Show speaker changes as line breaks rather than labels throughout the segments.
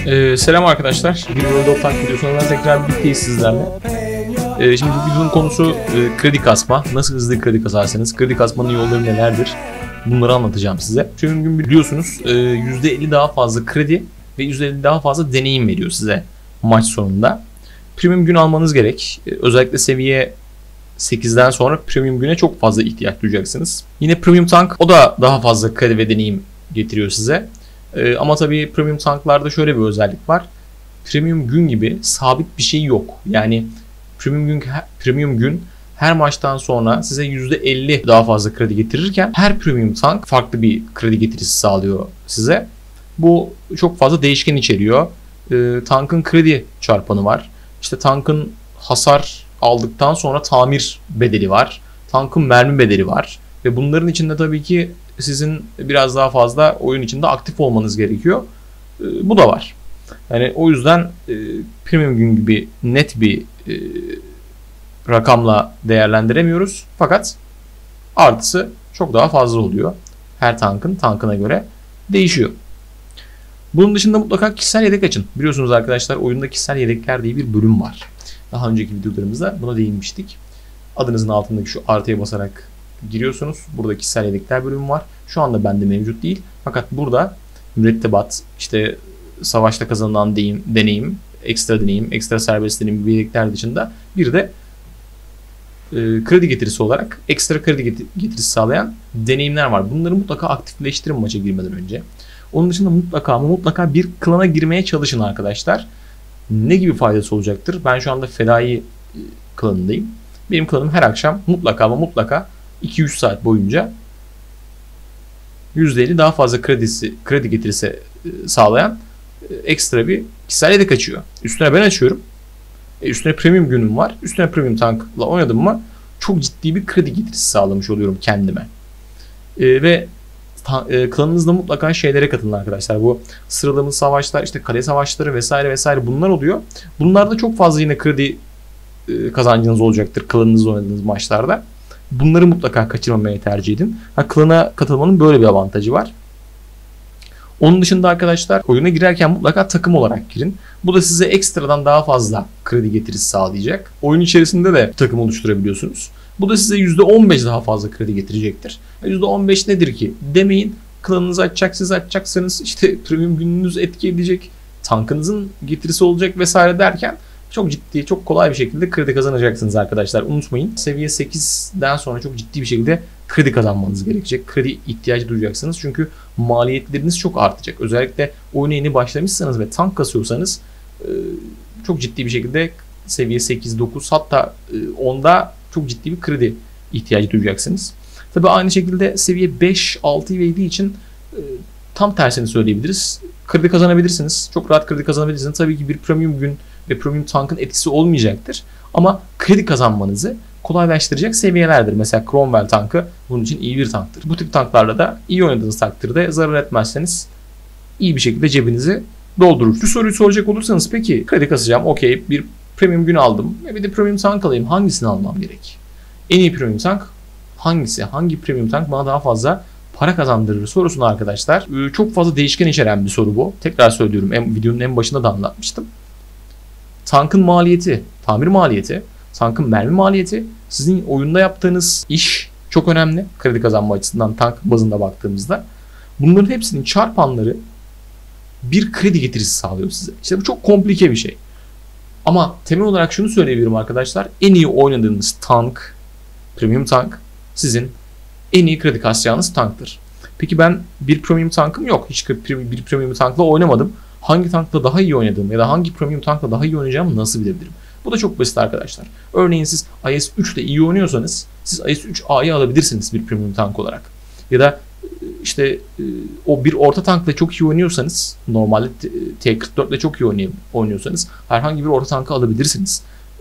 Selam arkadaşlar. Bir World of Tanks videosundan tekrar birlikteyiz sizlerle. Şimdi bu videonun konusu kredi kasma. Nasıl hızlı kredi kasarsınız? Kredi kasmanın yolları nelerdir? Bunları anlatacağım size. Çünkü bugün biliyorsunuz %50 daha fazla kredi ve %50 daha fazla deneyim veriyor size maç sonunda. Premium gün almanız gerek. Özellikle seviye 8'den sonra premium güne çok fazla ihtiyaç duyacaksınız. Yine premium tank, o da daha fazla kredi ve deneyim getiriyor size. Ama tabii premium tanklarda şöyle bir özellik var. Premium gün gibi sabit bir şey yok. Yani premium gün her maçtan sonra size %50 daha fazla kredi getirirken her premium tank farklı bir kredi getirisi sağlıyor size. Bu çok fazla değişken içeriyor. Tankın kredi çarpanı var. İşte tankın hasar aldıktan sonra tamir bedeli var. Tankın mermi bedeli var. Ve bunların içinde tabii ki sizin biraz daha fazla oyun içinde aktif olmanız gerekiyor. Bu da var. Yani o yüzden premium gün gibi net bir rakamla değerlendiremiyoruz. Fakat artısı çok daha fazla oluyor. Her tankına göre değişiyor. Bunun dışında mutlaka kişisel yedek açın. Biliyorsunuz arkadaşlar, oyunda kişisel yedekler diye bir bölüm var. Daha önceki videolarımızda buna değinmiştik. Adınızın altındaki şu artıya basarak giriyorsunuz. Burada kişisel yedekler bölümü var. Şu anda bende mevcut değil. Fakat burada mürettebat, işte savaşta kazanılan deneyim, ekstra serbest deneyim gibi yedekler dışında bir de kredi getirisi olarak ekstra kredi getirisi sağlayan deneyimler var. Bunları mutlaka aktifleştirin maça girmeden önce. Onun dışında mutlaka bir klana girmeye çalışın arkadaşlar. Ne gibi faydası olacaktır? Ben şu anda fedai klanındayım. Benim klanım her akşam mutlaka 2-3 saat boyunca %50 daha fazla kredi getirisi sağlayan ekstra bir kişisel yedek açıyor. Üstüne ben açıyorum. Üstüne premium günüm var. Üstüne premium tankla oynadım mı çok ciddi bir kredi getirisi sağlamış oluyorum kendime. Ve klanınızda mutlaka şeylere katılın arkadaşlar. Bu sıralama savaşlar, işte kale savaşları vesaire bunlar oluyor. Bunlarda çok fazla yine kredi kazancınız olacaktır klanınızda oynadığınız maçlarda. Bunları mutlaka kaçırmamaya tercih edin. Klana katılmanın böyle bir avantajı var. Onun dışında arkadaşlar oyuna girerken mutlaka takım olarak girin. Bu da size ekstradan daha fazla kredi getirisi sağlayacak. Oyun içerisinde de takım oluşturabiliyorsunuz. Bu da size %15 daha fazla kredi getirecektir. %15 nedir ki demeyin. Klanınızı siz açacaksanız işte premium gününüz etki edecek. Tankınızın getirisi olacak vesaire derken çok ciddi, çok kolay bir şekilde kredi kazanacaksınız arkadaşlar. Unutmayın, seviye 8'den sonra çok ciddi bir şekilde kredi kazanmanız gerekecek. Kredi ihtiyacı duyacaksınız çünkü maliyetleriniz çok artacak. Özellikle oyuna yeni başlamışsanız ve tank kasıyorsanız çok ciddi bir şekilde seviye 8, 9 hatta 10'da çok ciddi bir kredi ihtiyacı duyacaksınız. Tabi aynı şekilde seviye 5, 6 ve 7 için tam tersini söyleyebiliriz. Kredi kazanabilirsiniz. Çok rahat kredi kazanabilirsiniz. Tabii ki bir premium gün ve premium tankın etkisi olmayacaktır. Ama kredi kazanmanızı kolaylaştıracak seviyelerdir. Mesela Cromwell tankı bunun için iyi bir tanktır. Bu tip tanklarla da iyi oynadığınız takdirde zarar etmezseniz iyi bir şekilde cebinizi doldurur. Şu soruyu soracak olursanız, peki kredi kasacağım, okey, bir premium gün aldım ve bir de premium tank alayım, hangisini almam gerek? En iyi premium tank hangisi? Hangi premium tank bana daha fazla para kazandırır sorusunu arkadaşlar. Çok fazla değişken içeren bir soru bu. Tekrar söylüyorum, videonun en başında da anlatmıştım. Tankın maliyeti, tamir maliyeti, tankın mermi maliyeti, sizin oyunda yaptığınız iş çok önemli. Kredi kazanma açısından tank bazında baktığımızda. Bunların hepsinin çarpanları bir kredi getirisi sağlıyor size. İşte bu çok komplike bir şey. Ama temel olarak şunu söyleyebilirim arkadaşlar. En iyi oynadığınız tank, premium tank sizin en iyi kredi kasacağınız tanktır. Peki ben bir premium tankım yok. Hiç bir premium tankla oynamadım. Hangi tankla daha iyi oynadığım ya da hangi premium tankla daha iyi oynayacağımı nasıl bilebilirim? Bu da çok basit arkadaşlar. Örneğin siz IS-3 ile iyi oynuyorsanız siz IS-3A'yı alabilirsiniz bir premium tank olarak. Ya da işte o bir orta tankla çok iyi oynuyorsanız, normalde T-44 ile çok iyi oynuyorsanız herhangi bir orta tankı alabilirsiniz.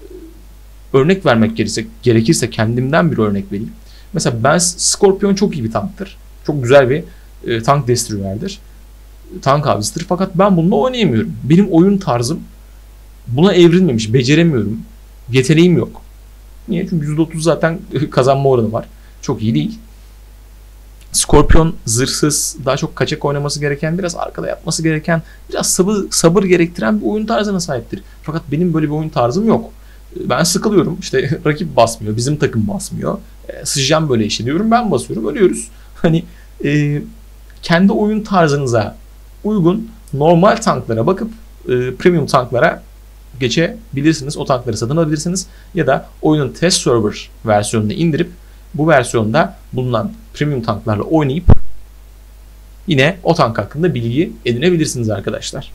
Örnek vermek gerekirse kendimden bir örnek vereyim. Mesela Scorpion çok iyi bir tanktır. Çok güzel bir tank destrüerdir. Tank avcısıdır. Fakat ben bununla oynayamıyorum. Benim oyun tarzım buna evrilmemiş. Beceremiyorum. Yeteneğim yok. Niye? Çünkü %30 zaten kazanma oranı var. Çok iyi değil. Scorpion zırhsız, daha çok kaçak oynaması gereken, biraz arkada yatması gereken, biraz sabır gerektiren bir oyun tarzına sahiptir. Fakat benim böyle bir oyun tarzım yok. Ben sıkılıyorum. İşte rakip basmıyor, bizim takım basmıyor. Sıçacağım böyle işi diyorum, ben basıyorum, ölüyoruz. Hani kendi oyun tarzınıza uygun normal tanklara bakıp premium tanklara geçebilirsiniz. O tankları satın alabilirsiniz. Ya da oyunun test server versiyonunu indirip bu versiyonda bulunan premium tanklarla oynayıp yine o tank hakkında bilgi edinebilirsiniz arkadaşlar.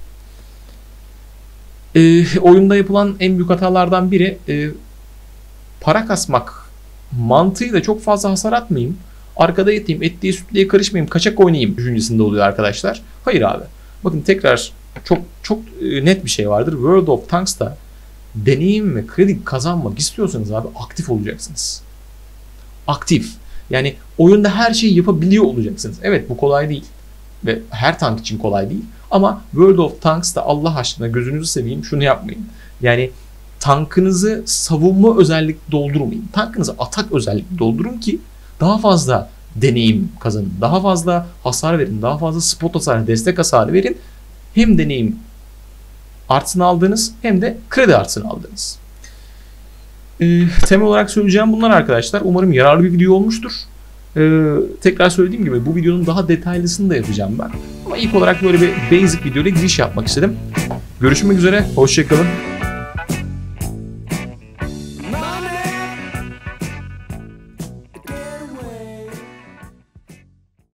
Oyunda yapılan en büyük hatalardan biri para kasmak mantığıyla çok fazla hasar atmayayım. Arkada yatayım, etliye sütlüye karışmayayım, kaçak oynayayım düşüncesinde oluyor arkadaşlar. Hayır abi. Bakın tekrar çok net bir şey vardır. World of Tanks'ta deneyim ve kredi kazanmak istiyorsanız abi aktif olacaksınız. Aktif. Yani oyunda her şeyi yapabiliyor olacaksınız. Evet, bu kolay değil. Ve her tank için kolay değil. Ama World of Tanks'ta Allah aşkına gözünüzü seveyim şunu yapmayın. Yani tankınızı savunma özellik doldurmayın. Tankınızı atak özellik doldurun ki daha fazla deneyim kazanın. Daha fazla hasar verin. Daha fazla spot hasarı, destek hasarı verin. Hem deneyim artısını aldınız hem de kredi artısını aldınız. Temel olarak söyleyeceğim bunlar arkadaşlar. Umarım yararlı bir video olmuştur. Tekrar söylediğim gibi bu videonun daha detaylısını da yapacağım ben. Ama ilk olarak böyle bir basic video ile giriş yapmak istedim. Görüşmek üzere. Hoşçakalın.